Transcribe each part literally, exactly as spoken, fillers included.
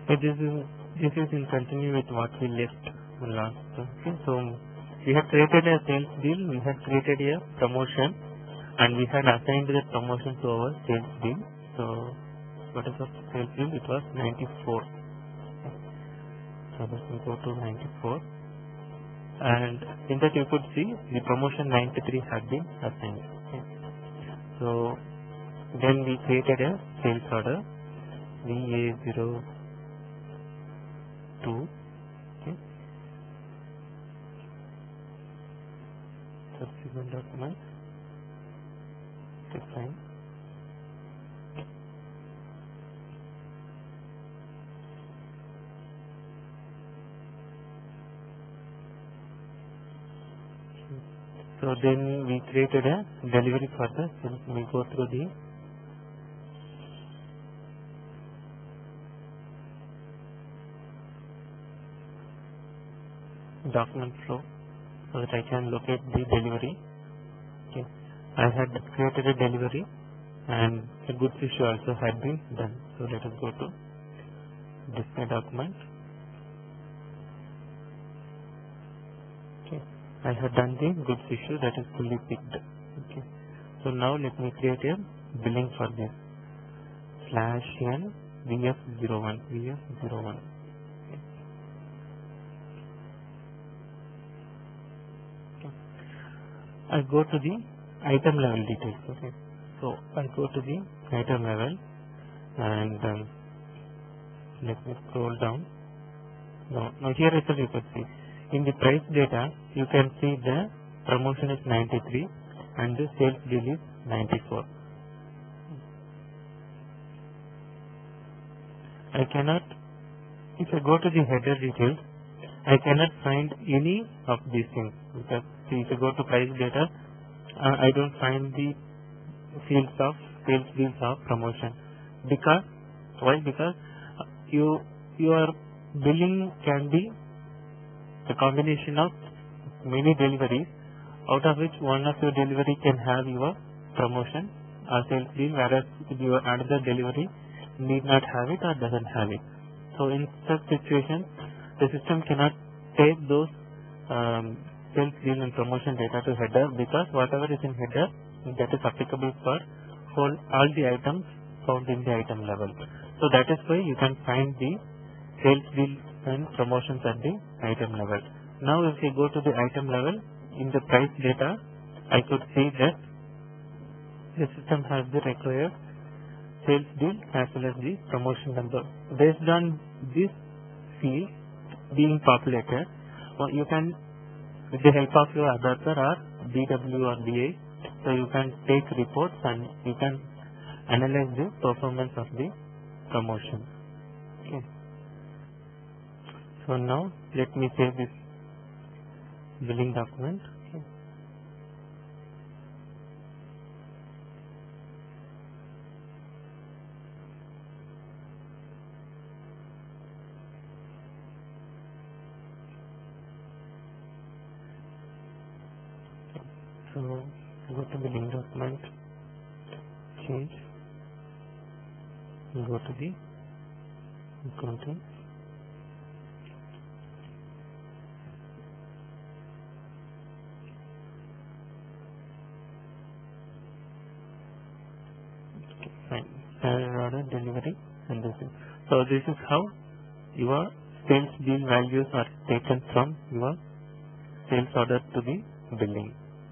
So this is this is in continue with what we left last. Okay, so we had created a sales deal, we had created a promotion, and we had assigned the promotion to our sales deal. So what is our sales deal? It was ninety-four. So let me go to ninety-four, and in that you could see the promotion ninety-three had been assigned. Okay. So then we created a sales order V A zero two. Okay. Subsequent document. Define. So then we created a delivery for the, we go through the document flow so that I can locate the delivery. Okay. I had created a delivery and a goods issue also had been done. So let us go to display document. Okay. I have done the goods issue, that is fully picked. Okay. So now let me create a billing for this. Slash n V F zero one V F zero one. Okay. I go to the item level details. Okay. So I go to the item level and um, let me scroll down. Now, now here itself you can see. In the price data, you can see the promotion is ninety-three and the sales deal is ninety-four. I cannot, if I go to the header details, I cannot find any of these things. Because see, if I go to price data, uh, I don't find the fields of sales deals of promotion. Because, why? Because you, your billing can be a combination of many deliveries, out of which one of your delivery can have your promotion or sales deal, whereas your another delivery need not have it or doesn't have it. So in such situations, the system cannot take those um, sales deal and promotion data to header, because whatever is in header, that is applicable for whole, all the items found in the item level. So that is why you can find the sales deal and promotions at the item level. Now if you go to the item level, in the price data, I could see that the system has the required sales deal as well as the promotion number. Based on this field being populated, well, you can, with the help of your adapter or B W or B A, so you can take reports and you can analyze the performance of the promotion. Okay. So now let me save this billing document. Okay. So go to billing document, change, go to the accounting. Standard order delivery, and this is, so this is how your sales deal values are taken from your sales order to the billing.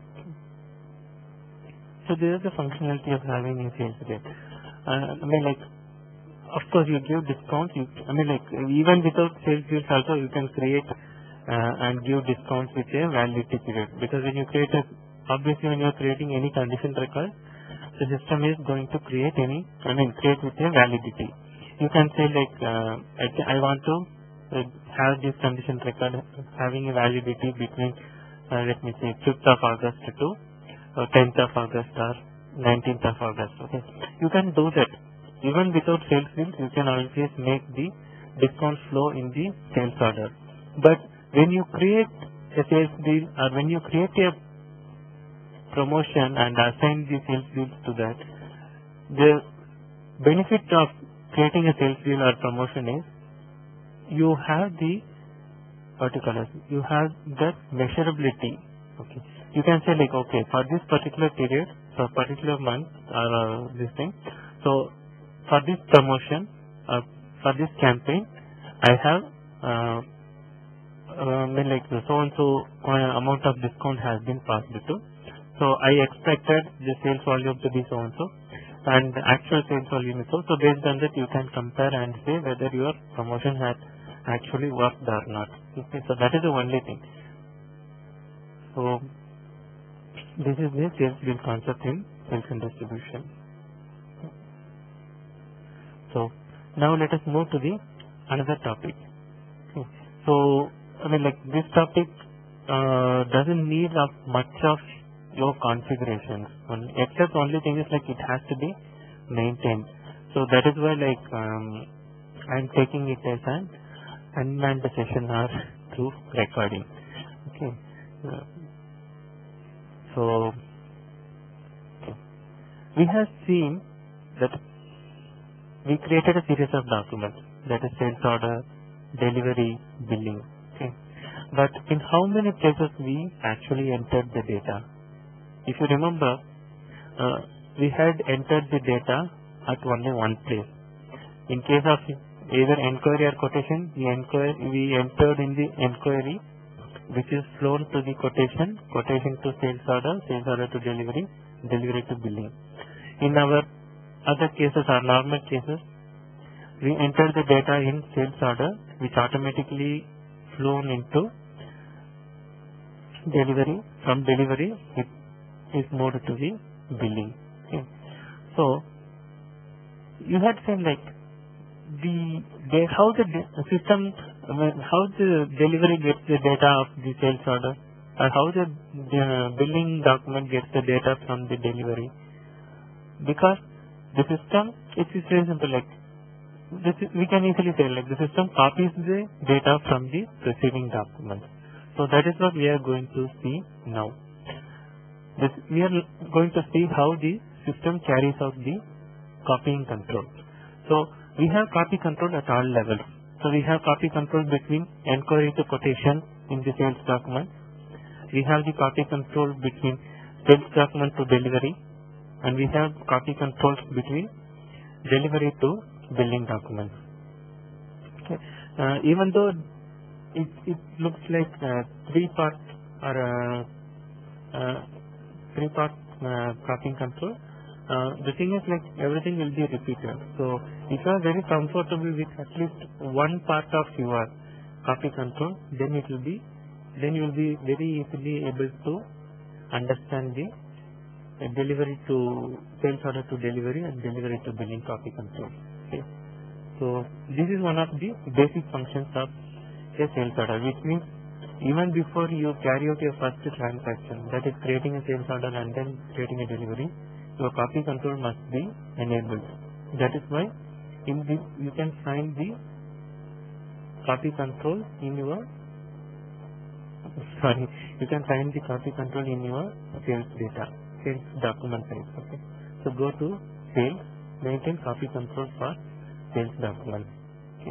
So this is the functionality of having a sales deal. Uh, I mean, like, of course you give discounts. You, I mean, like, even without sales deals also you can create uh, and give discounts with a validity period. Because when you create a, obviously when you are creating any condition record, the system is going to create any, I mean, create with a validity. You can say like, uh, I, can, I want to uh, have this condition record having a validity between, uh, let me say, fifth of August to uh, tenth of August or nineteenth of August. Okay, you can do that. Even without sales deals, you can always make the discount flow in the sales order. But when you create a sales deal or when you create a promotion and assign the sales deals to that, the benefit of creating a sales deal or promotion is you have the particulars, you have the measurability. Okay, you can say like, okay, for this particular period, for particular month or uh, this thing, so for this promotion, uh, for this campaign, I have uh, uh, mean like the so and so uh, amount of discount has been passed to. So I expected the sales volume to be so and so, and the actual sales volume is so. So based on that, you can compare and say whether your promotion has actually worked or not. Okay, so that is the only thing. So this is the sales bill concept in sales and distribution. So now let us move to the another topic. Okay. So I mean like this topic uh, doesn't need of much of your configurations, except only thing is like it has to be maintained. So that is why like um, I'm taking it as an unmanned session or through recording. Okay. Uh, so okay. We have seen that we created a series of documents, that is sales order, delivery, billing. Okay. But in how many places we actually entered the data? If you remember, uh, we had entered the data at only one place. In case of either enquiry or quotation, we, enquire, we entered in the enquiry, which is flown to the quotation, quotation to sales order, sales order to delivery, delivery to billing. In our other cases, our normal cases, we enter the data in sales order, which automatically flown into delivery. From delivery, it is moved to the billing. Okay. So you had said like the, the how the system, I mean, how the delivery gets the data of the sales order, or how the, the billing document gets the data from the delivery. Because the system, it is very simple. Like this is, we can easily say like the system copies the data from the receiving document. So that is what we are going to see now. This, we are going to see how the system carries out the copying control. So we have copy control at all levels. So we have copy control between enquiry to quotation in the sales document. We have the copy control between sales document to delivery, and we have copy controls between delivery to billing document. Okay. Uh, even though it, it looks like uh, three part or uh, uh, three part uh, copying control, uh, the thing is like everything will be repeated. So if you are very comfortable with at least one part of your copy control, then it will be then you will be very easily able to understand the uh, delivery to sales order to delivery and delivery to billing copy control. Okay. So this is one of the basic functions of a sales order, which means even before you carry out your first transaction, that is creating a sales order and then creating a delivery, your copy control must be enabled. That is why in this you can find the copy control in your sorry you can find the copy control in your sales data, sales document type. Okay. So go to sales, maintain copy control for sales document. Okay.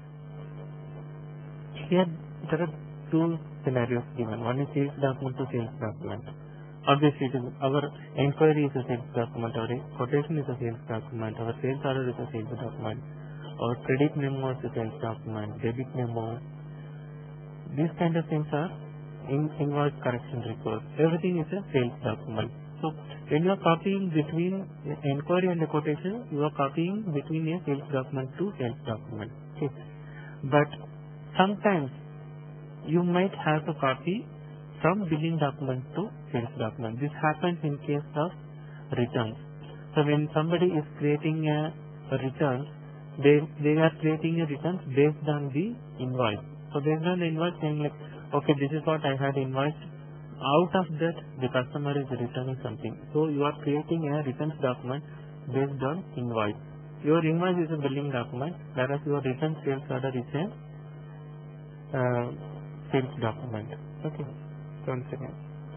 Here there are two scenarios given. One is sales document to sales document. Obviously, it is our enquiry is a sales document, our quotation is a sales document, our sales order is a sales document, our credit memo is a sales document, debit memo. These kind of things are in invoice correction reports. Everything is a sales document. So when you are copying between enquiry and a quotation, you are copying between a sales document to sales document. Okay. But sometimes you might have to copy from billing document to sales document. This happens in case of returns. So when somebody is creating a, a return, they they are creating a returns based on the invoice. So based on the invoice, saying like, okay, this is what I had invoiced. Out of that, the customer is returning something. So you are creating a returns document based on invoice. Your invoice is a billing document, whereas your return sales order is a uh, sales document. Okay. One second.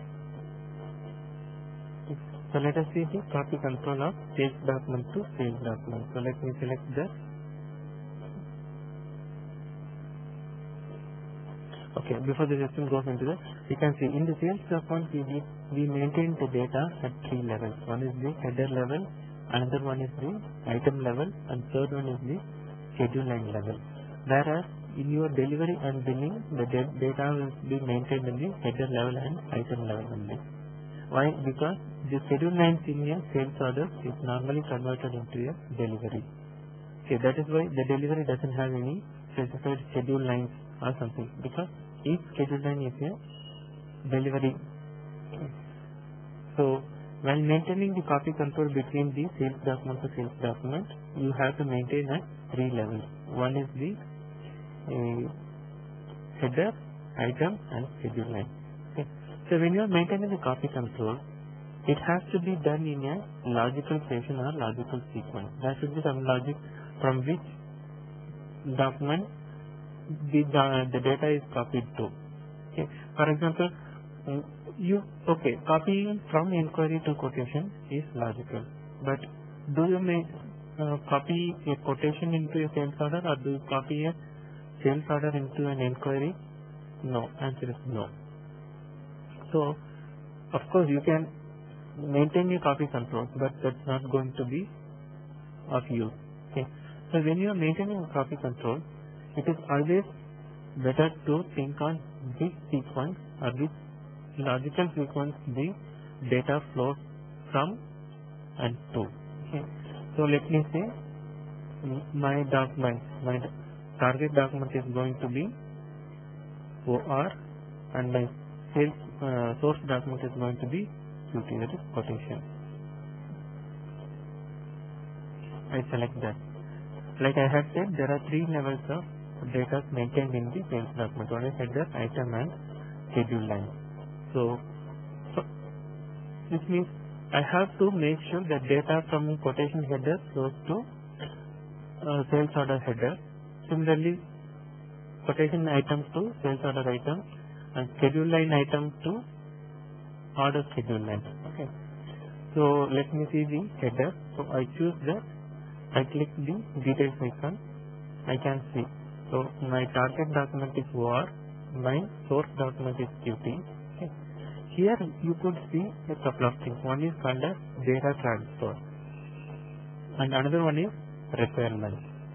So let us see the copy control of sales document to sales document. So let me select that. Okay, before the system goes into that, you can see in the sales document we need, we maintain the data at three levels. One is the header level, another one is the item level, and third one is the schedule line level. Whereas in your delivery and billing, the data will be maintained in the header level and item level only. Why? Because the schedule lines in a sales order is normally converted into a delivery. Okay, that is why the delivery doesn't have any specified schedule lines or something, because each schedule line is a delivery. Okay. So while maintaining the copy control between the sales document to sales document, you have to maintain at three levels. One is the uh, header, item, and schedule line. Okay. So when you are maintaining the copy control, it has to be done in a logical fashion or logical sequence. There should be some logic from which document the, uh, the data is copied to. Okay. For example, you okay copying from inquiry to quotation is logical, but do you make uh, copy a quotation into a sales order, or do you copy a sales order into an inquiry? No, answer is no. So of course you can maintain your copy control, but that's not going to be of use. Okay. So when you are maintaining a copy control, it is always better to think on which sequence or which logical sequence the data flows from and to. Okay. So let me say my document, my target document is going to be O R, and my sales uh, source document is going to be Q T, that is quotation. I select that. Like I had said, there are three levels of data maintained in the sales document. One is header, item, and schedule line. So, so this means I have to make sure that data from quotation header flows to uh, sales order header. Similarly, quotation item to sales order item, and schedule line item to order schedule line. Okay. So let me see the header. So I choose that. I click the details icon. I can see. So my target document is O R, my source document is Q T. Okay. Here you could see a couple of things. One is called as data transfer, and another one is requirement.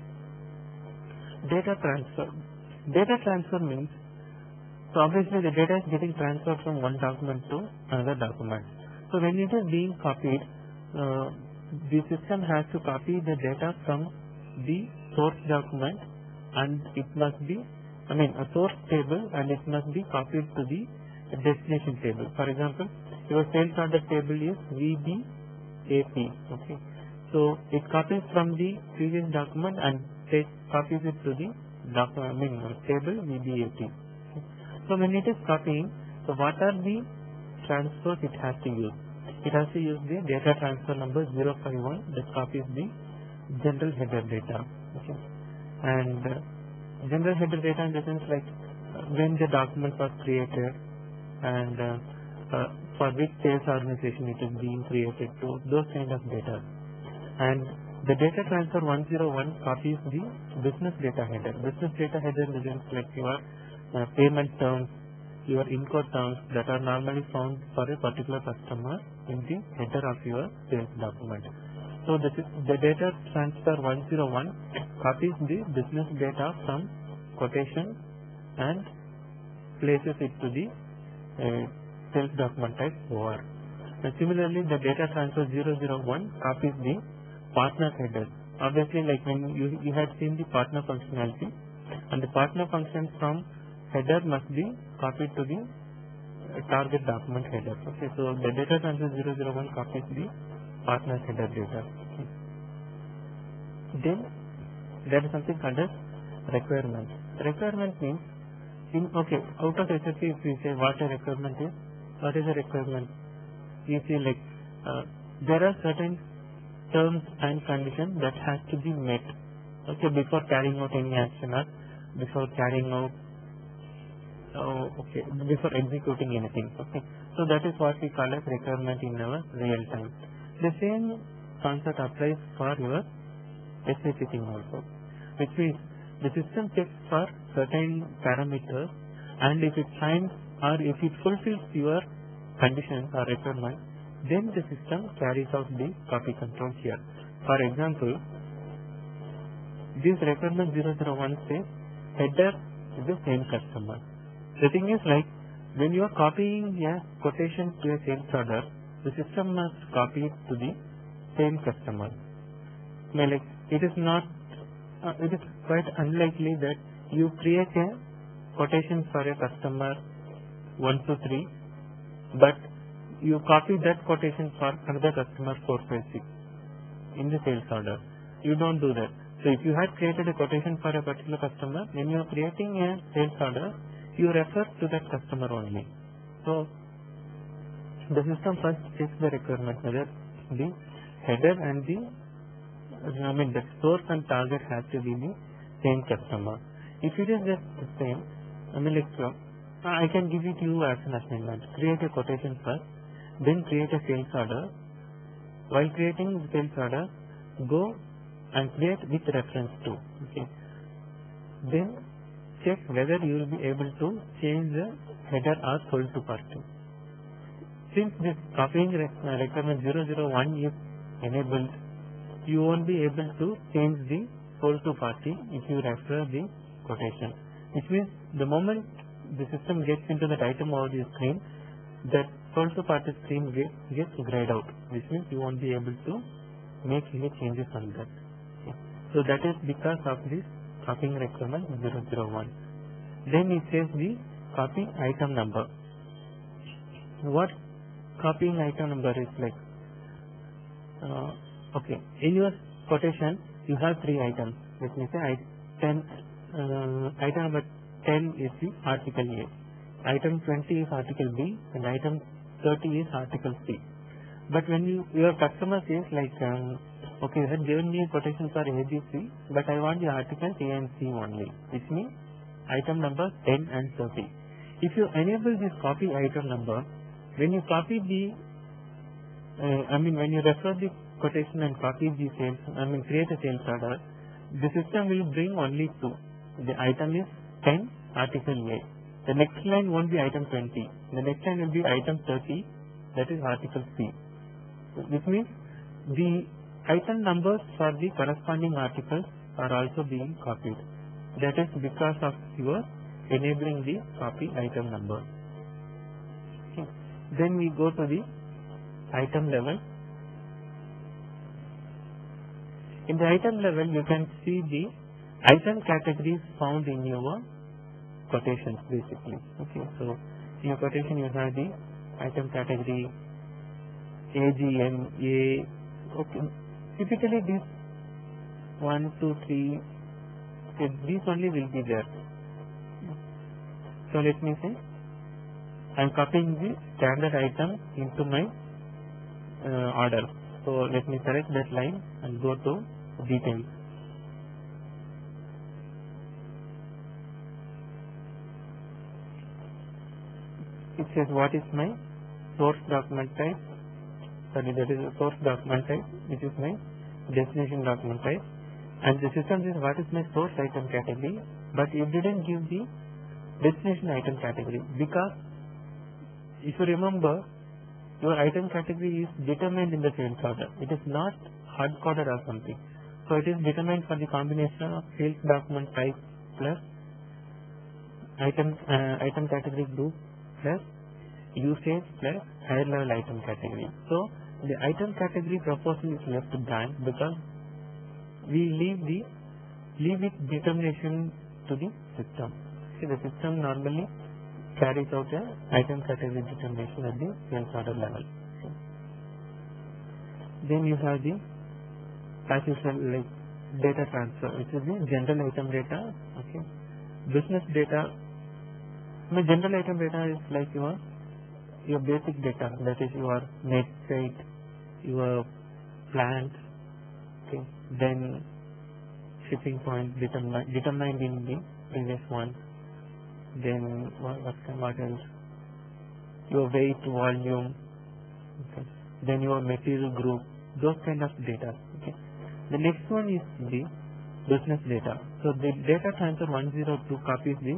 Data transfer. Data transfer means, so obviously the data is getting transferred from one document to another document. So when it is being copied, uh, the system has to copy the data from the source document, and it must be, I mean, a source table, and it must be copied to the destination table. For example, your sales order table is V B A P. Okay, so it copies from the previous document and takes copies it to the document, I mean, table V B A P. Okay. So when it is copying, so what are the transfers it has to use? It has to use the data transfer number zero five one that copies the general header data. Okay. And uh, general header data in the sense like uh, when the document was created, and uh, uh, for which sales organization it is being created to, those kind of data. And the data transfer one zero one copies the business data header. Business data header in the sense like your uh, payment terms, your encode terms that are normally found for a particular customer in the header of your sales document. So this is the data transfer one zero one copies the business data from quotation and places it to the uh, sales document type O R. And similarly, the data transfer zero zero one copies the partner header. Obviously, like when you, you had seen the partner functionality, and the partner function from header must be copied to the uh, target document header. Okay, so the data transfer zero zero one copies the partner header data. Okay. Then there is something called as requirement. Requirement means, in, okay, out of S A P, if we say what a requirement is, what is a requirement? You see, like uh, there are certain terms and conditions that has to be met, okay, before carrying out any action or before carrying out Oh, okay. Before executing anything. Okay. So that is what we call as requirement in our real time. The same concept applies for your S A P thing also, which means the system checks for certain parameters and if it finds or if it fulfills your conditions or requirement, then the system carries out the copy control here. For example, this requirement zero zero one says header is the same customer. The thing is, like, when you are copying a quotation to a sales order, the system must copy it to the same customer. Now, like, it is not, uh, it is quite unlikely that you create a quotation for a customer one two three, but you copy that quotation for another customer four five six in the sales order. You don't do that. So if you had created a quotation for a particular customer, when you are creating a sales order, you refer to that customer only. So the system first checks the requirement whether the header and the I mean the source and target has to be the same customer. If it is just the same, I mean like uh, I can give it to you as an assignment. Create a quotation first, then create a sales order. While creating the sales order, go and create with reference to. Okay. Then check whether you will be able to change the header or sold to party. Since this copying requirement zero zero one is enabled, you won't be able to change the sold to party if you refer the quotation. Which means the moment the system gets into that item overview screen, that sold to party screen gets, gets grayed out. Which means you won't be able to make any changes on that. Okay. So that is because of this copying requirement zero zero one. Then it says the copy item number. What copying item number is like? Uh, okay, in your quotation you have three items. Let me say I, ten, uh, item number ten is the article A, item twenty is article B, and item thirty is article C. But when you your customer says like, um, okay, you have given me a quotation for A, B, C, but I want the articles A and C only, which means item number ten and thirty. If you enable this copy item number, when you copy the, uh, I mean when you refer the quotation and copy the sales, I mean create a sales order, the system will bring only two. The item is ten, article A. The next line won't be item twenty. The next line will be item thirty, that is article C. This means the item numbers for the corresponding articles are also being copied. That is because of your enabling the copy item number. Okay. Then we go to the item level. In the item level, you can see the item categories found in your quotations basically. Okay, so in your quotation you have the item category A G M, A. Okay, typically these one, two, three, okay, these only will be there. So let me say I am copying the standard item into my uh, order. So let me select that line and go to details. It says what is my source document type. Sorry, that is a source document type, which is my destination document type. And the system says what is my source item category, but it didn't give the destination item category, because if you remember, your item category is determined in the sales order. It is not hard coded or something. So it is determined for the combination of sales document type plus item uh, item category group plus usage plus higher level item category. So the item category proposal is left blank because we leave the leave it determination to the system. See, the system normally carries out a item category determination at the sales order level. Okay. Then you have the as usual like data transfer, which is the general item data. Okay, business data. My general item data is like your your basic data, that is your net rate, your plant. Okay, then shipping point determined determined in the previous one. Then what, what, what else? Your weight, volume. Okay. Then your material group. Those kind of data. Okay. The next one is the business data. So the data transfer one zero two copies the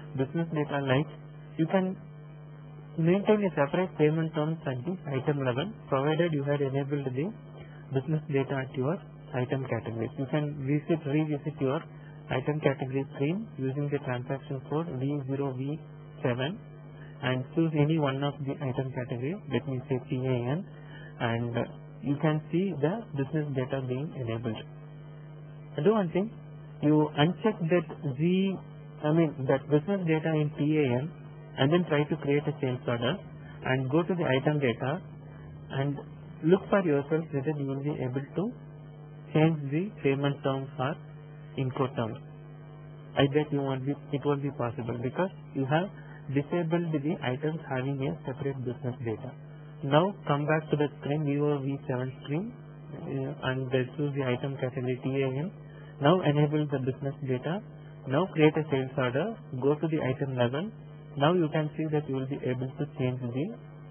business data, like you can maintain a separate payment terms at the item level, provided you had enabled the business data at your item categories. You can visit, revisit your item category screen using the transaction code V zero V seven and choose any one of the item category, let me say P A N, and you can see the business data being enabled. Do one thing, you uncheck that Z, I mean that business data in P A N and then try to create a sales order and go to the item data and look for yourself whether you will be able to change the payment terms or Incoterms. I bet you won't be, it won't be possible because you have disabled the items having a separate business data. Now come back to the screen, V O V seven screen, uh, and choose the item category T A N. Now enable the business data. Now create a sales order. Go to the item level. Now you can see that you will be able to change the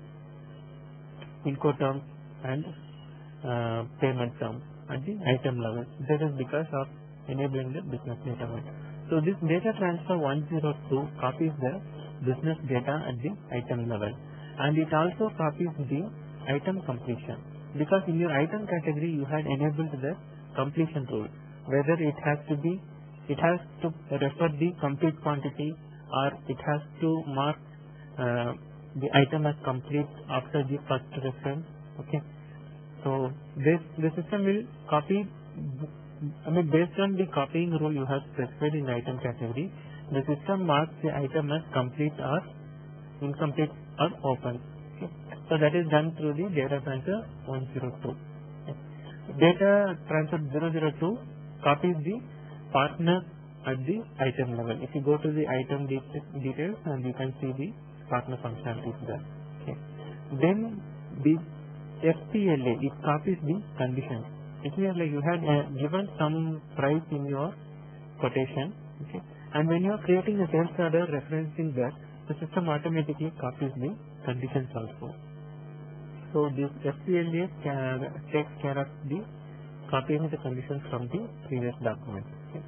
Incoterms and uh, payment terms at the item level. That is because of enabling the business data. So this data transfer one zero two copies the business data at the item level, and it also copies the item completion, because in your item category you had enabled the completion rule, whether it has to be, it has to refer the complete quantity or it has to mark uh, the item as complete after the first reference. Okay, so this the system will copy, I mean based on the copying rule you have specified in the item category, the system marks the item as complete or incomplete or open. Okay. So that is done through the data transfer one zero two. Okay. Data transfer zero zero two copies the partner at the item level. If you go to the item de details and you can see the partner functionalities there. Okay. Then the S P L A, it copies the conditions. It means like you had uh, given some price in your quotation. Okay. And when you are creating a sales order referencing that, the system automatically copies the conditions also. So this S P L A can, takes care of the copying the conditions from the previous document. Okay.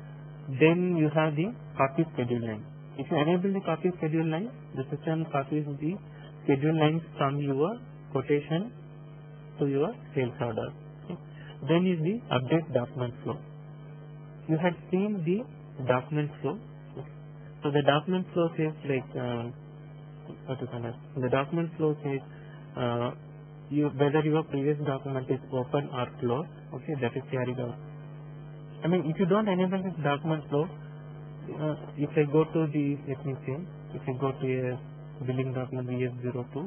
Then you have the copy schedule line. If you enable the copy schedule line, the system copies the schedule lines from your quotation to your sales order. Okay. Then is the update document flow. You had seen the document flow. So the document flow says like uh, what is it? The document flow says uh, you whether your previous document is open or closed. Okay, that is carried out. I mean, if you don't enable this document flow, uh, if I go to the, let me see, if I go to a billing document V S zero two,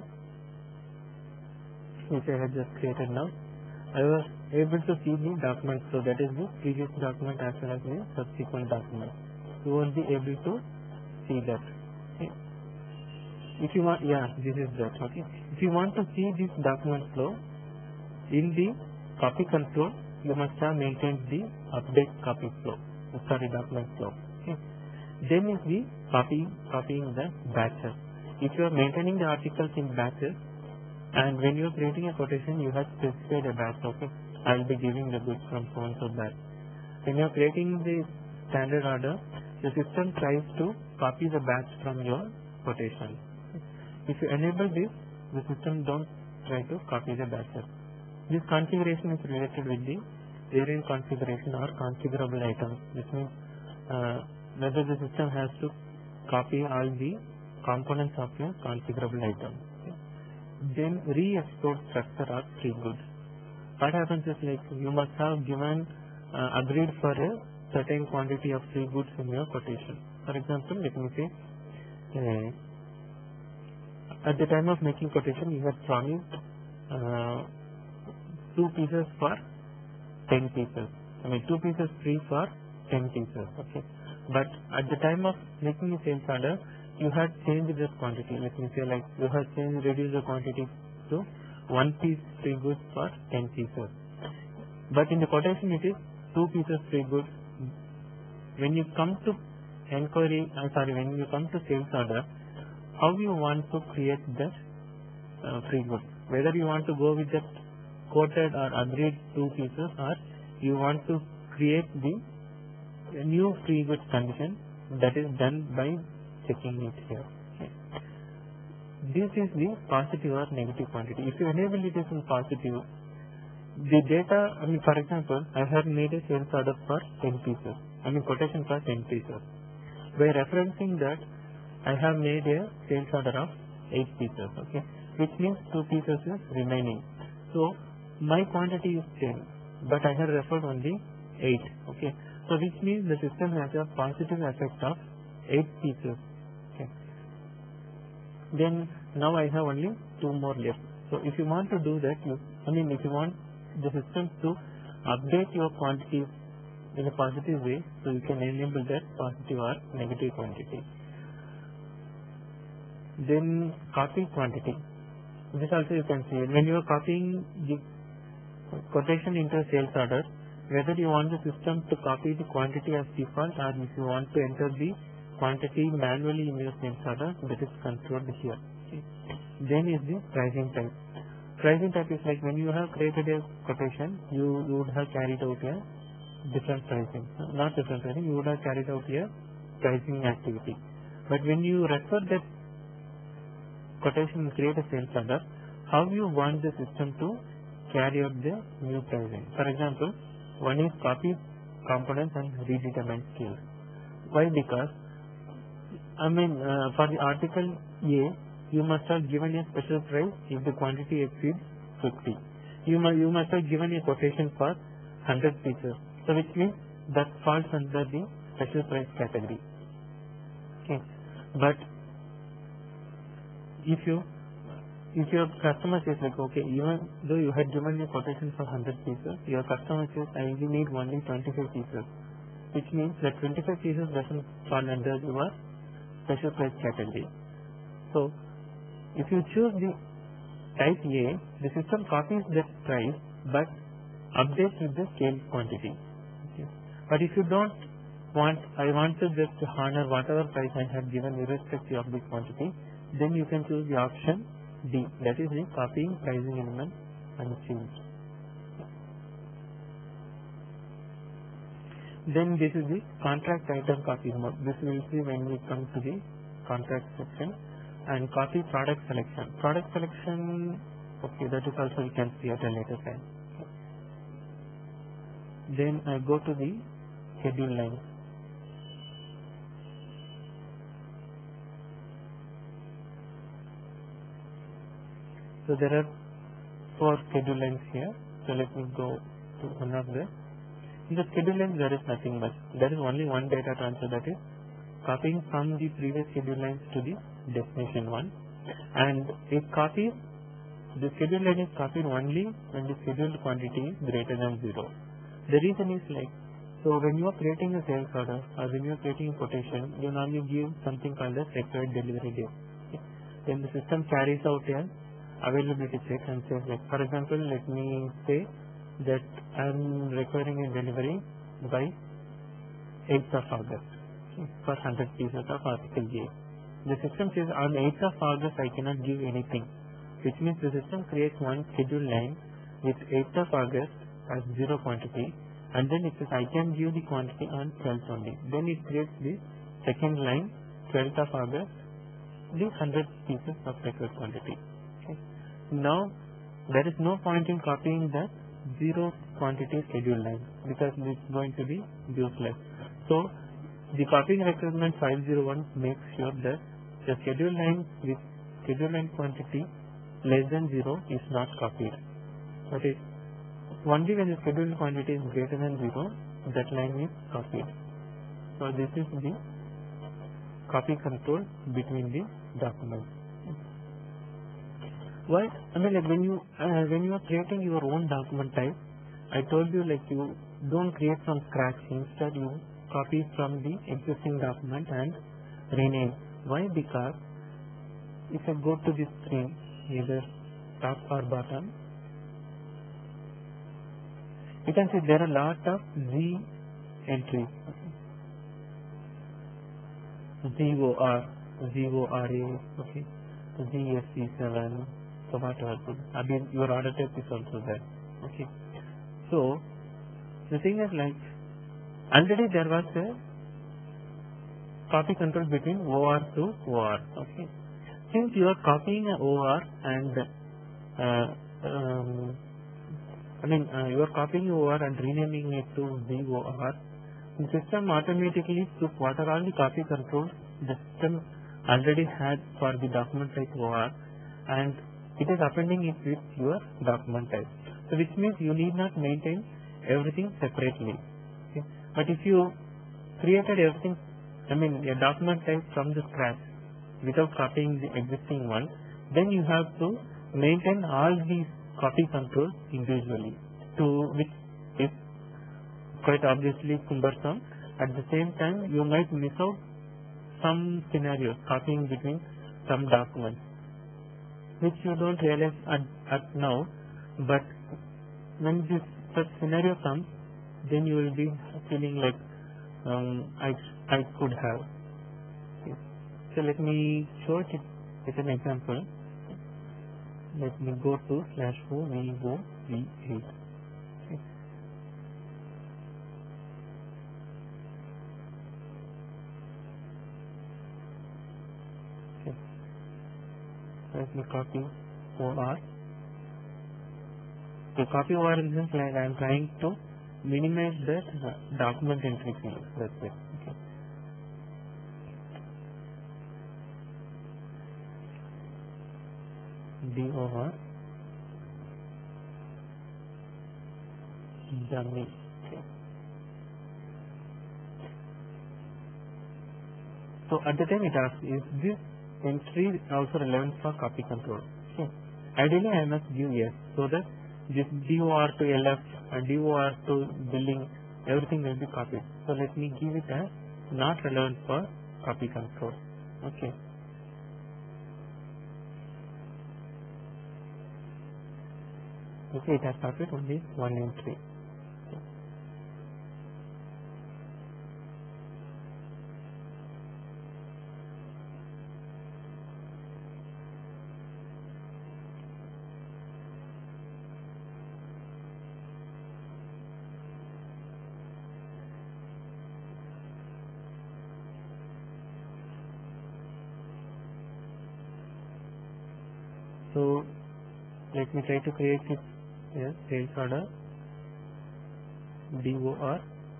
which I have just created now, I was able to see the document flow, that is the previous document as well as the subsequent document. You won't be able to see that. Okay. If you want, yeah, this is that. Okay. If you want to see this document flow in the copy control, you must have maintained the update copy flow. Sorry, document flow. Okay. Then is the copy copying the batches. If you are maintaining the articles in batches, and when you are creating a quotation, you have specified a batch. Okay, I will be giving the goods from so and so batch. When you are creating the standard order, the system tries to copy the batch from your quotation. If you enable this, the system don't try to copy the batches. This configuration is related with the variant configuration or configurable items. This means uh, whether the system has to copy all the components of your configurable item. Okay. Then re-export structure or free goods. What happens is like you must have given uh, agreed for a certain quantity of free goods in your quotation. For example, let me say uh, at the time of making quotation you had promised uh, two pieces for ten pieces. I mean two pieces free for ten pieces. Okay. But at the time of making the sales order, you had changed this quantity. Let me say like you have changed, reduced the quantity to one piece free goods for ten pieces. But in the quotation it is two pieces free goods. When you come to inquiry, I'm sorry, when you come to sales order, how you want to create that uh, free goods? Whether you want to go with that quoted or agreed two pieces, or you want to create the new free goods condition that is done by checking it here. Okay. This is the positive or negative quantity. If you enable it as in positive, the data, I mean, for example, I have made a sales order for ten pieces. I mean, quotation for ten pieces. By referencing that, I have made a sales order of eight pieces, okay, which means two pieces is remaining. So, my quantity is ten, but I have referred only eight, okay. So, which means the system has a positive effect of eight pieces, okay. Then, now I have only two more left. So, if you want to do that, you, I mean, if you want the system to update your quantities in a positive way, so you can enable that positive or negative quantity. Then copy quantity. This also you can see when you are copying the quotation into a sales order, whether you want the system to copy the quantity as default or if you want to enter the quantity manually in your sales order, that is controlled here. Okay. Then is the pricing type. Pricing type is like when you have created a quotation, you, you would have carried out a different pricing, not different pricing, you would have carried out a pricing activity. But when you refer that quotation and create a sales order, how you want the system to carry out the new pricing. For example, one is copy components and redetermine scales. Why? Because, I mean, uh, for the article A, you must have given a special price if the quantity exceeds fifty. You, mu you must have given a quotation for one hundred pieces. So, which means that falls under the special price category. Okay. But if you, if your customer says like, okay, even though you had given a quotation for one hundred pieces, your customer says, I only need only twenty-five pieces, which means that twenty-five pieces doesn't fall under your special price category. So, if you choose the type A, the system copies that price but updates with the scale quantity. Okay. But if you don't want, I want to just honor whatever price I have given irrespective of the quantity, then you can choose the option D, that is the copying pricing element unchanged. Then this is the contract item copy mode. This we will see when we come to the contract section. And copy product selection. Product selection, okay, that is also we can see at a later time. Okay. Then I go to the schedule line. So there are four schedule lines here. So let me go to one of them. In the schedule line there is nothing much. There is only one data transfer, that is copying from the previous schedule lines to the destination one, and it copies, the schedule line is copied only when the scheduled quantity is greater than zero. The reason is like, so when you are creating a sales order or when you are creating a quotation, you normally give something called as required delivery date. Okay. Then the system carries out a availability check and says like, for example, let me say that I am requiring a delivery by eighth of August okay, for one hundred pieces of article A. The system says on eighth of August I cannot give anything, which means the system creates one schedule line with eighth of August as zero quantity, and then it says I can give the quantity on twelfth only. Then it creates the second line, twelfth of August, the one hundred pieces of required quantity. Okay. Now there is no point in copying that zero quantity schedule line because it is going to be useless. So the copying requirement five oh one makes sure that the schedule line with schedule line quantity less than zero is not copied. That is, only when the scheduled quantity is greater than zero, that line is copied. So this is the copy control between the documents. Why? I mean, like when you uh, when you are creating your own document type, I told you like you don't create from scratch. Instead, you copy from the existing document and rename. Why? Because if I go to this screen, either top or bottom, you can see there are a lot of Z entries. Z O R, Z O R A, okay, Z S C seven, so whatever. I mean, your order type is also there. Okay. So, the thing is like, already there was a copy control between O R to O R. Okay. Since you are copying a O R and uh, um, I mean uh, you are copying O R and renaming it to V O R, the system automatically took what are all the copy controls the system already had for the document type O R and it is appending it with your document type. So which means you need not maintain everything separately. Okay. But if you created everything, I mean a document type from the scratch without copying the existing one, then you have to maintain all these copy controls individually, to which is quite obviously cumbersome. At the same time, you might miss out some scenarios, copying between some documents, which you don't realize at, at now, but when this such scenario comes, then you will be feeling like um, I, I could have. Okay. So let me show it with an example. Let me go to slash O V O V eight. Okay. Okay. Let me copy O R. To copy O R in this like I am trying to minimize the uh, document entry field. That's it. Okay. D O R dummy. Okay. So at the time it asks, is this entry also relevant for copy control? Okay. Ideally I must give yes, so that this D O R to L F and D O R to billing, everything will be copied. So let me give it as not relevant for copy control. Okay. Okay, it has copied only one entry. Okay. So let me try to create it. Yes, sales order D O R.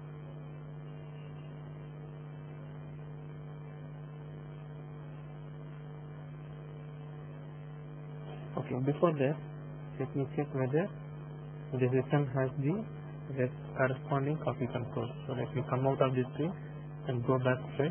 Okay, before that, let me check whether the system has the corresponding copy control. So let me come out of this screen and go back fresh.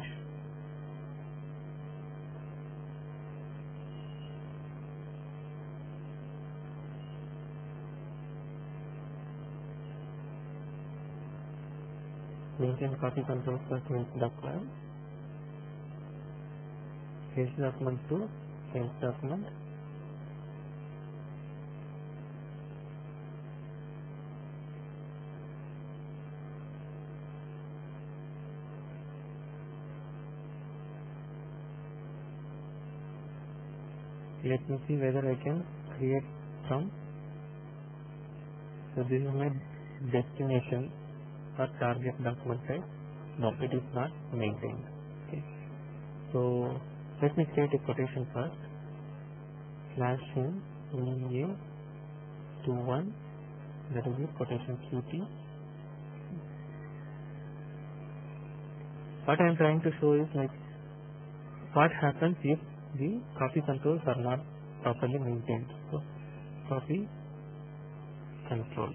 Maintain copy control for sales document, sales document to sales document, let me see whether I can create from, so this is my destination or target document type. No, it is not maintained. Okay. So let me create a quotation first. Slash in E A to one, that will be quotation Q T. What I am trying to show is like what happens if the copy controls are not properly maintained. So copy control.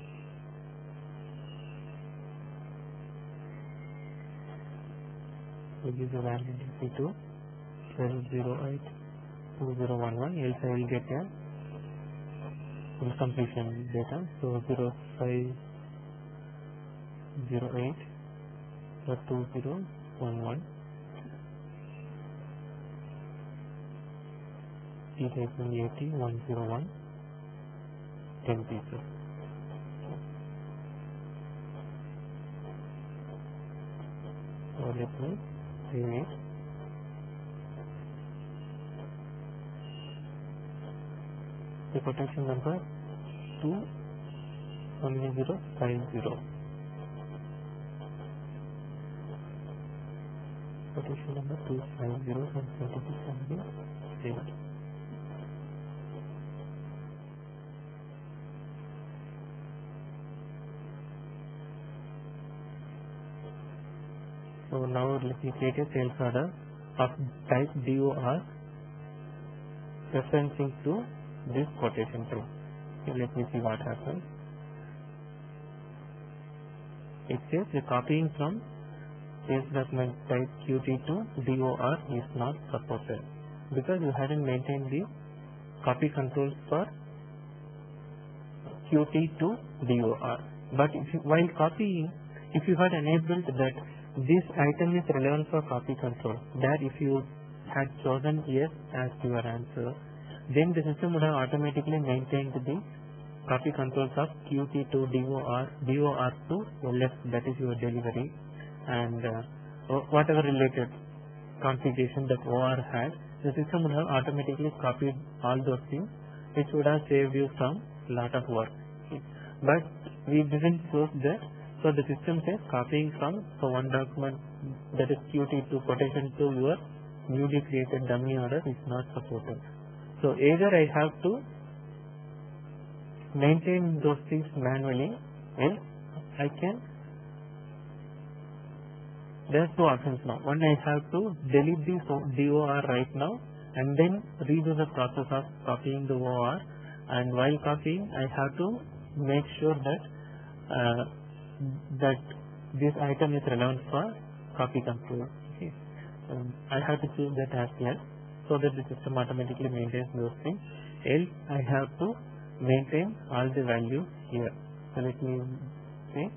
So this is a validity to twelve oh eight two oh one one, else I will get a incompletion data. So zero five zero eight dot two zero one one. T eighty one zero one, ten pieces. So let me save it. The quotation number two one zero five zero. quotation number two five zero and twenty-six has been saved. So now let me create a sales order of type D O R referencing to this quotation tree. Okay, let me see what happens. It says the copying from sales document type Q T to D O R is not supported because you hadn't maintained the copy controls for Q T to D O R. But if you, while copying, if you had enabled that this item is relevant for copy control, that if you had chosen yes as your answer, then the system would have automatically maintained the copy controls of Q T to D O R, D O R to L F, that is your delivery, and uh, whatever related configuration that O R had, the system would have automatically copied all those things, which would have saved you from lot of work. But we didn't choose that, so the system says copying from so one document, that is Q T to quotation to your newly created dummy order is not supported. So either I have to maintain those things manually, else I can, there are two options now. One, I have to delete the D O R right now and then redo the process of copying the O R, and while copying I have to make sure that uh, that this item is relevant for copy control. Okay. Um, I have to choose that as yes, so that the system automatically maintains those things. Else I have to maintain all the values here. So let me say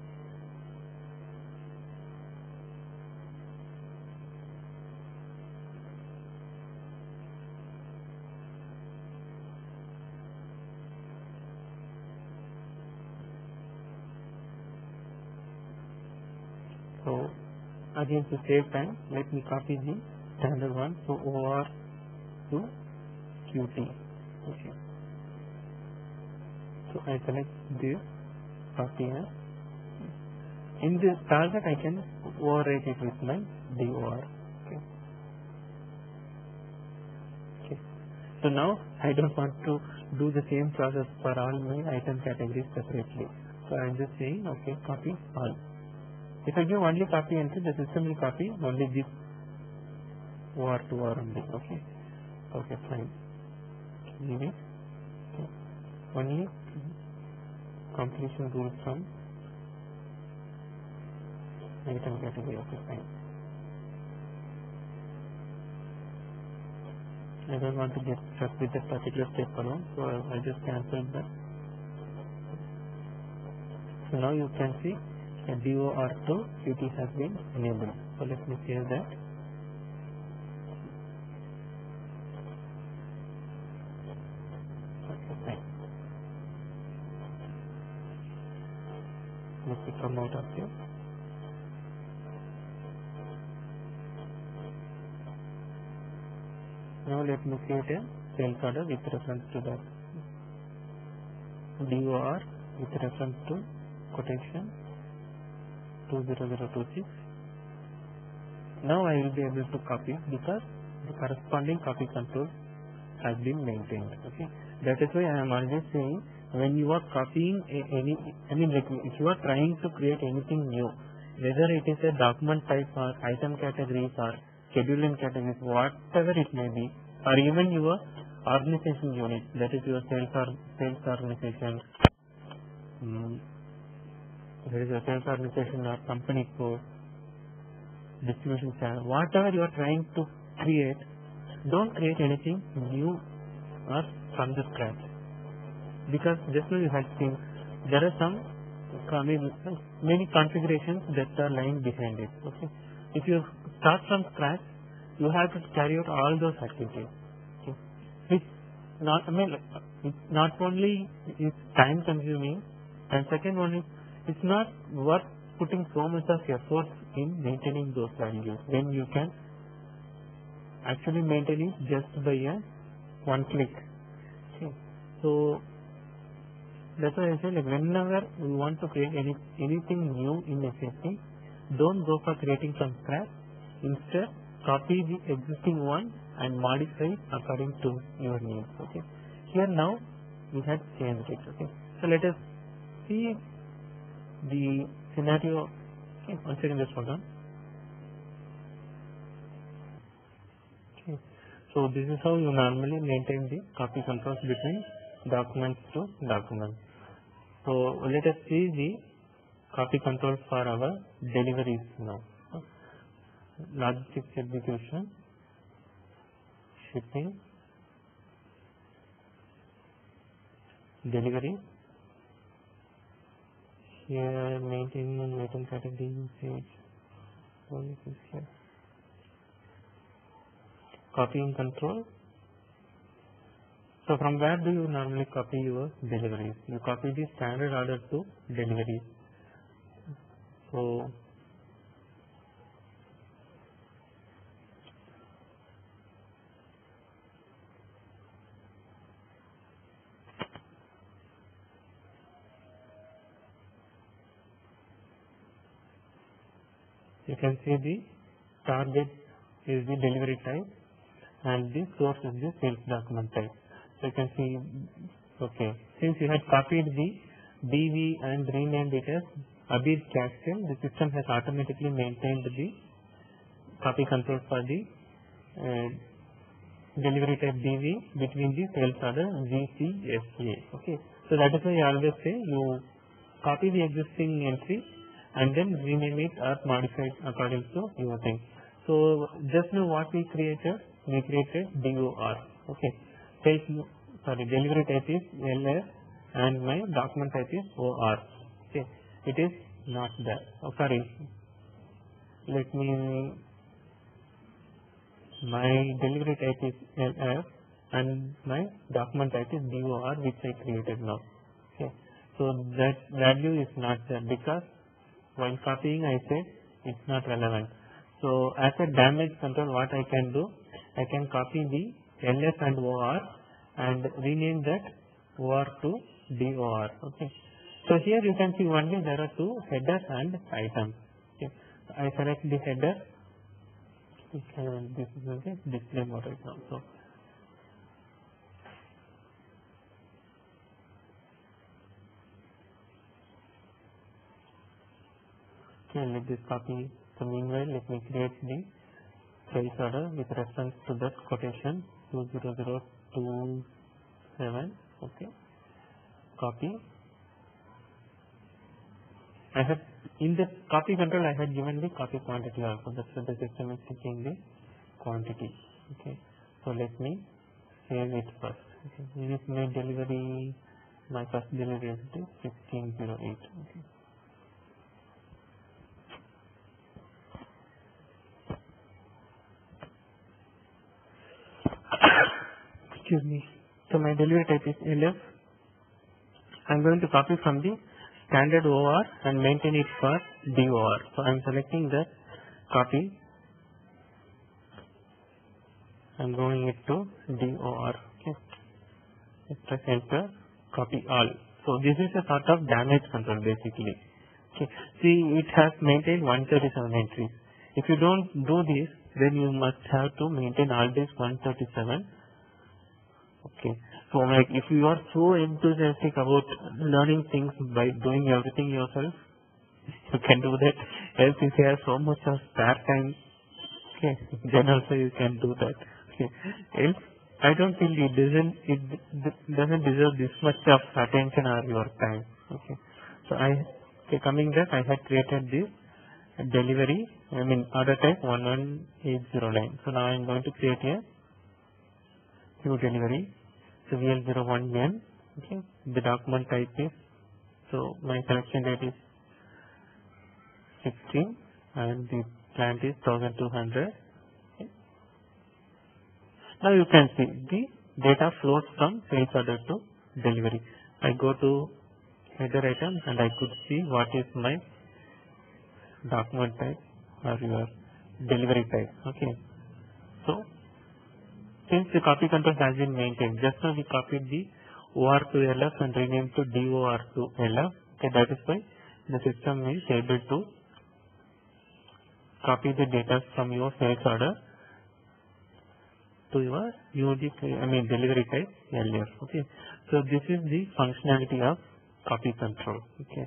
so again to save time, let me copy the standard one, so O R to Q T. Okay. So I select this, copy here. In this target I can overwrite it with my D O R. Okay. Okay. So now I don't want to do the same process for all my item categories separately. So I am just saying okay, copy all. If I give only copy entry, the system will copy only this O R to O R only. Okay. Okay, fine. Leave it. Okay. Only completion rule from item category. Okay, fine. I don't want to get stuck with that particular step alone, so I, I just cancelled that. So now you can see a D O R to Q T has been enabled. So let me save that. Okay, fine. Let me come out of here. Now let me create a sales order with reference to that D O R with reference to quotation two zero zero two six. Now I will be able to copy because the corresponding copy control has been maintained. Okay, that is why I am always saying when you are copying a, any, I mean like if you are trying to create anything new, whether it is a document type or item categories or scheduling categories, whatever it may be, or even your organization unit, that is your sales or sales organization, um, there is a sales organization or company code, distribution channel, whatever you are trying to create, don't create anything new or from the scratch. Because just now you had seen there are some I mean, many configurations that are lying behind it. Okay, if you start from scratch, you have to carry out all those activities. Okay, which not I mean it's not only is time consuming, and second one is it's not worth putting so much of effort in maintaining those values when you can actually maintain it just by a one click. Okay, so that's why I say like whenever we want to create any anything new in S A P, don't go for creating from scratch. Instead, copy the existing one and modify according to your needs. Okay. Here now we had changed it. Okay. So let us see the scenario. Okay. One second, just hold on. Okay. So this is how you normally maintain the copy controls between documents to documents. So let us see the copy controls for our deliveries now. Logistics execution, shipping, delivery. Here maintaining item category usage. Only this here. Copying control. So from where do you normally copy your deliveries? You copy the standard order to deliveries. So you can see the target is the delivery type and the source is the sales document type. So you can see, okay, since you had copied the D V and renamed it as Abid Castle, the system has automatically maintained the copy control for the uh, delivery type D V between the sales order G C S A. Okay, so that is why I always say you copy the existing entry and then rename it or modify it according to your thing. So just now what we created, we created D O R. Okay, sales, sorry, delivery type is L S and my document type is O R. Okay, it is not there. Oh, sorry. Let me. My delivery type is L S and my document type is D O R, which I created now. Okay, so that value is not there because while copying I said it's not relevant. So as a damage control, what I can do, I can copy the L S and O R and rename that O R to D O R. Okay. So here you can see only there are two headers and items. Okay. So I select the header. Okay, this is okay, display mode right now. So okay, let this copy. So meanwhile, let me create the sales order with reference to that quotation two zero zero two seven. Okay, copy. I have in the copy control I had given the copy quantity also. That's why the system is taking the quantity. Okay, so let me save it first. Okay, this is my delivery. My first delivery is sixteen zero eight. Okay. Excuse me. So my delivery type is L F. I'm going to copy from the standard O R and maintain it for D O R. So I'm selecting that copy. I'm going it to D O R. Okay. Press enter. Copy all. So this is a sort of damage control basically. Okay. See, it has maintained one thirty-seven entries. If you don't do this, then you must have to maintain all these one thirty-seven. Okay. So like if you are so enthusiastic about learning things by doing everything yourself, you can do that. Else if you have so much of spare time, okay, then also you can do that. Okay. Else I don't think it doesn't it doesn't deserve this much of attention or your time. Okay. So I okay, coming back, I had created this delivery, I mean order type one one eight zero nine. So now I am going to create a new delivery. So V L zero one N. Okay. The document type is, so my selection date is sixteen and the plant is one thousand two hundred. Okay. Now you can see the data flows from sales order to delivery. I go to header item and I could see what is my document type or your delivery type. Okay. So since the copy control has been maintained, just now we copied the O R to L F and renamed to D O R to L F. Okay, that is why the system is able to copy the data from your sales order to your U D, I mean delivery type earlier. Okay. So this is the functionality of copy control. Okay.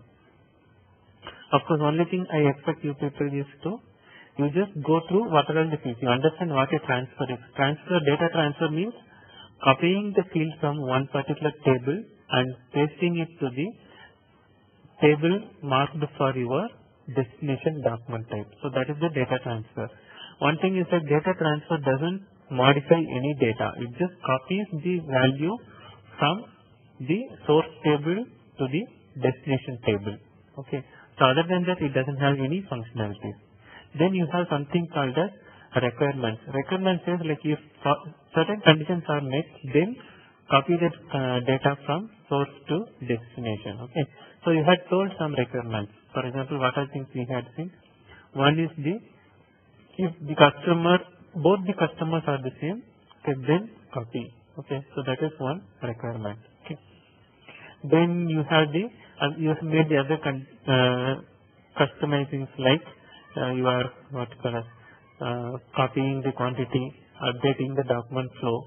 Of course, only thing I expect you people is to you just go through what are all the fields. You understand what a transfer is. Transfer, data transfer means copying the field from one particular table and pasting it to the table marked for your destination document type. So that is the data transfer. One thing is that data transfer doesn't modify any data. It just copies the value from the source table to the destination table. Okay. So other than that, it doesn't have any functionalities. Then you have something called as requirements. Requirements is like if certain conditions are met, then copy that uh, data from source to destination. Okay. So you had told some requirements. For example, what are things we had seen? One is the if the customer, both the customers are the same, okay, then copy. Okay. So that is one requirement. Okay. Then you have the uh, you have made the other con uh, customizings like uh, you are what you call as uh, copying the quantity, updating the document flow,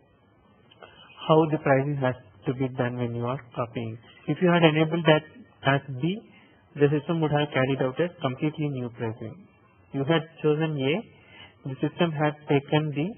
how the pricing has to be done when you are copying. If you had enabled that as B, the system would have carried out a completely new pricing. You had chosen A, the system had taken the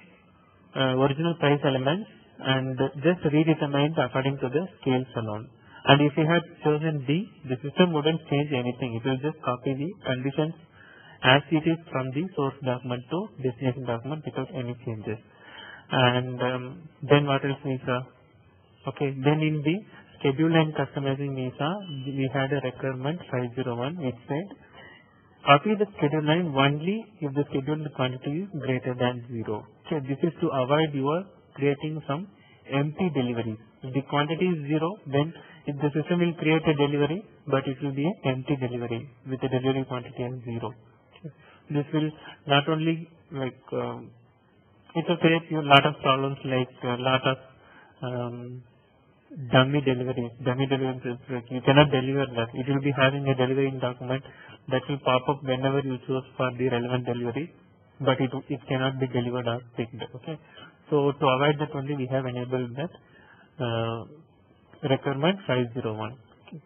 uh, original price elements and just redetermined according to the scales alone. And if you had chosen D, the system wouldn't change anything. It will just copy the conditions as it is from the source document to destination document without any changes. And um, then what else we saw? Okay, then in the schedule and customizing visa, we had a requirement five oh one which said copy the schedule line only if the scheduled quantity is greater than zero. Okay, this is to avoid your creating some empty deliveries. If the quantity is zero, then if the system will create a delivery, but it will be an empty delivery with a delivery quantity as zero. Okay. This will not only like um, it will create you a lot of problems like a lot of um, dummy deliveries. Dummy deliveries is like you cannot deliver that. It will be having a delivery document that will pop up whenever you choose for the relevant delivery, but it it cannot be delivered or picked. Okay. So to avoid that only we have enabled that uh, requirement five oh one. Okay.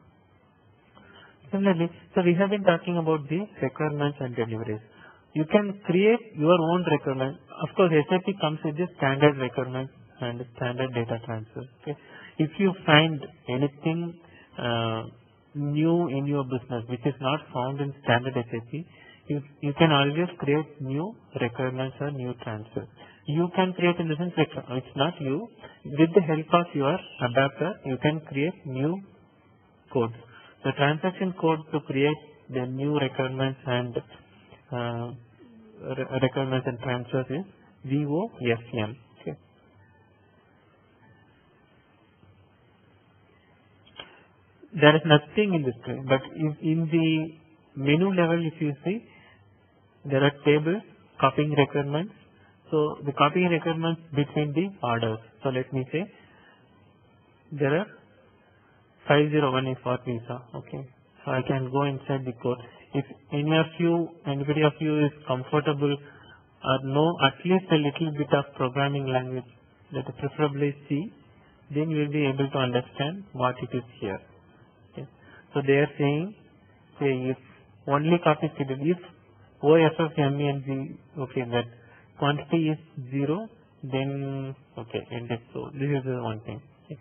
Similarly, so we have been talking about the requirements and deliveries. You can create your own requirement. Of course, S A P comes with the standard requirements and standard data transfer. Okay. If you find anything uh, new in your business which is not found in standard S A P, you, you can always create new requirements or new transfers. You can create in the sense like it's not you. With the help of your adapter, you can create new codes. The transaction code to create the new requirements and uh, re requirements and transfers is V O F M. Okay. There is nothing in this screen, but in, in the menu level, if you see, there are tables, copying requirements. So the copying requirements between the orders. So let me say there are five oh one is what we saw. Okay. So I can go inside the code. If any of you, anybody of you is comfortable or know at least a little bit of programming language, that preferably C, then you will be able to understand what it is here. Okay. So they are saying, say if only copy schedule, if O F F M E and G, okay, that quantity is zero, then okay, index. So this is the one thing. Okay.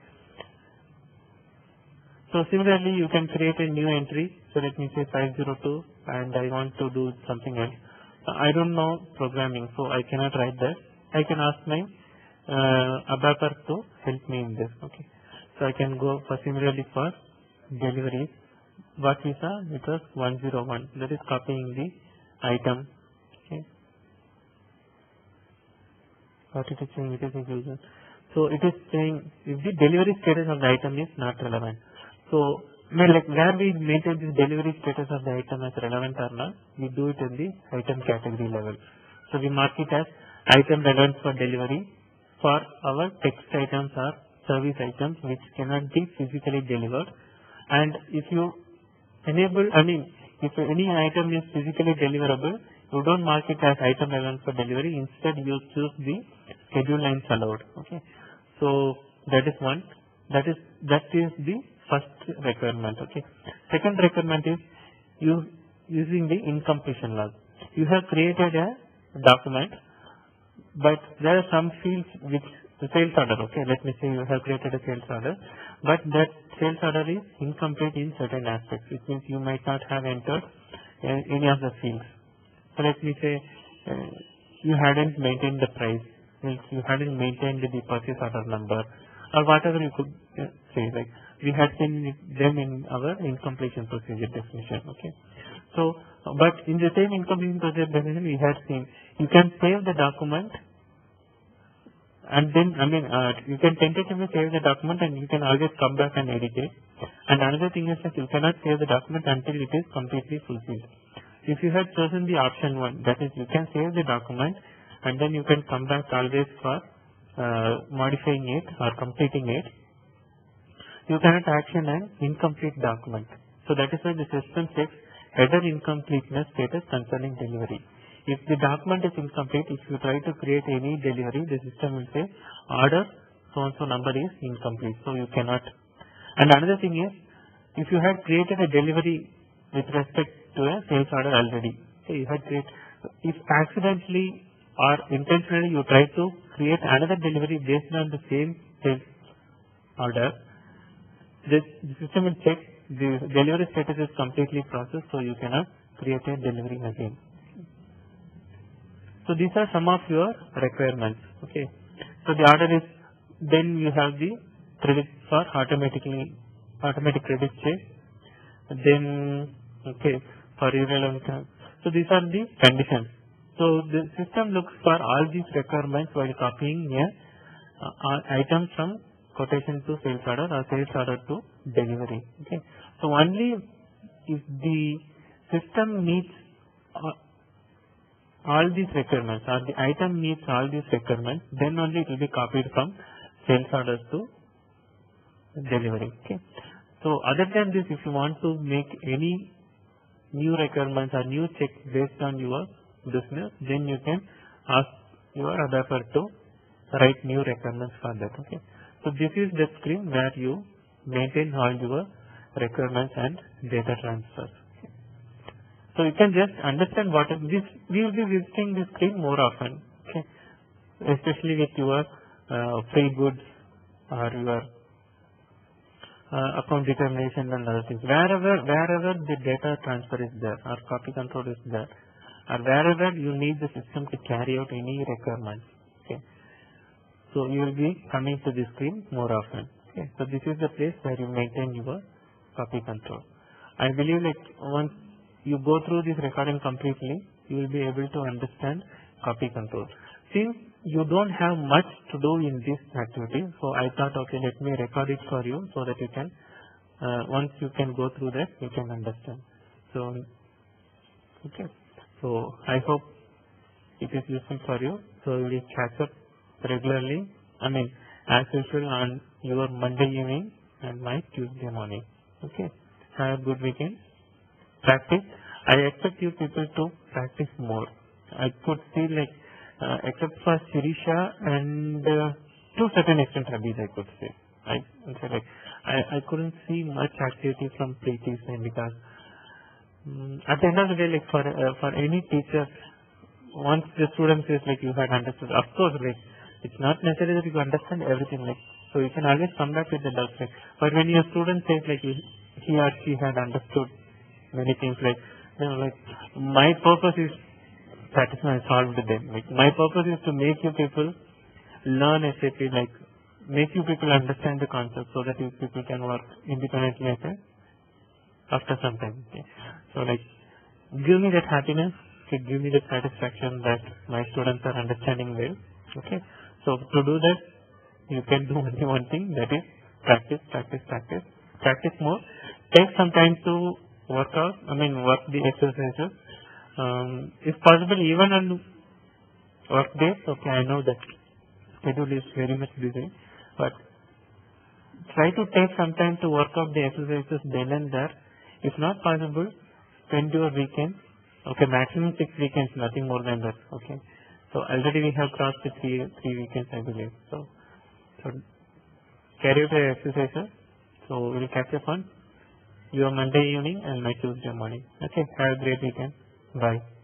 So similarly, you can create a new entry. So let me say five oh two, and I want to do something else. I don't know programming, so I cannot write that. I can ask my uh, adapter to help me in this. Okay. So I can go for similarly for deliveries. What we saw, it was one oh one. That is copying the item. Okay. What it is saying, it is inclusion. So it is saying if the delivery status of the item is not relevant. So like where we maintain this delivery status of the item as relevant or not, we do it in the item category level. So we mark it as item relevant for delivery for our text items or service items which cannot be physically delivered. And if you enable, I mean, if any item is physically deliverable, you don't mark it as item relevant for delivery. Instead, you choose the schedule lines allowed. Okay, so that is one. That is that is the first requirement. Okay, second requirement is you using the incompletion log. You have created a document, but there are some fields which the sales order. Okay, let me say you have created a sales order, but that sales order is incomplete in certain aspects, which means you might not have entered uh, any of the fields. So let me say uh, you hadn't maintained the price, means you hadn't maintained the purchase order number, or whatever you could uh, say. Like we had seen them in our incompletion procedure definition. Okay, so but in the same incompletion procedure definition, we had seen you can save the document, and then I mean uh, you can tentatively save the document, and you can always come back and edit it. And another thing is that you cannot save the document until it is completely fulfilled. If you had chosen the option one, that is, you can save the document and then you can come back always for uh, modifying it or completing it, you cannot action an incomplete document. So that is why the system checks header incompleteness status concerning delivery. If the document is incomplete, if you try to create any delivery, the system will say order so and so number is incomplete, so you cannot. And another thing is, if you had created a delivery with respect to a sales order already, so you had created, if accidentally or intentionally you try to create another delivery based on the same sales order, this, the system will check the delivery status is completely processed, so you cannot create a delivery again. So these are some of your requirements. Okay. So the order is, then you have the credit for automatically automatic credit check. Then okay, for irrelevant. So these are the conditions. So the system looks for all these requirements while copying a uh, item from quotation to sales order or sales order to delivery. Okay. So only if the system meets uh, all these requirements or the item meets all these requirements, then only it will be copied from sales orders to delivery. Okay. So other than this, if you want to make any new requirements or new checks based on your business, then you can ask your developer to write new requirements for that. Okay. So this is the screen where you maintain all your requirements and data transfers. Okay. So you can just understand what is this. We will be visiting this screen more often. Okay. Especially with your uh, free goods or your Uh, account determination and other things. Wherever wherever the data transfer is there or copy control is there, or wherever you need the system to carry out any requirements. Okay. So you will be coming to this screen more often. Okay. So this is the place where you maintain your copy control. I believe like once you go through this recording completely, you will be able to understand copy control. Since you don't have much to do in this activity, so I thought, okay, let me record it for you so that you can, uh, once you can go through that, you can understand. So, okay. So I hope it is useful for you. So you will catch up regularly, I mean, as usual on your Monday evening and my Tuesday morning. Okay. Have a good weekend. Practice. I expect you people to practice more. I could see like, Uh, except for Sirisha and uh, to a certain extent Abid, I could say. I, like, I I couldn't see much activity from Preeti's end because um, at the end of the day, like for uh, for any teacher, once the student says like you had understood, of course, like it's not necessary that you understand everything. Like so, you can always come back with the doubts. Like, but when your student says like he, he or she had understood many things, like you know, like my purpose is satisfy and solve with them. Like my purpose is to make you people learn S A P, like make you people understand the concept so that you people can work independently as a, after some time. Okay. So like give me that happiness, okay, give me that satisfaction that my students are understanding well. Okay. So to do that, you can do only one thing, that is practice, practice, practice, practice more. Take some time to work out. I mean work the exercises. Um, if possible, even on work days, okay, I know that schedule is very much busy, but try to take some time to work out the exercises then and there. If not possible, spend your weekend, okay, maximum six weekends, nothing more than that, okay. So already we have crossed the three three weekends, I believe. So, so carry out your exercises. So we'll catch up on your Monday evening and my Tuesday morning. Okay, have a great weekend. Bye.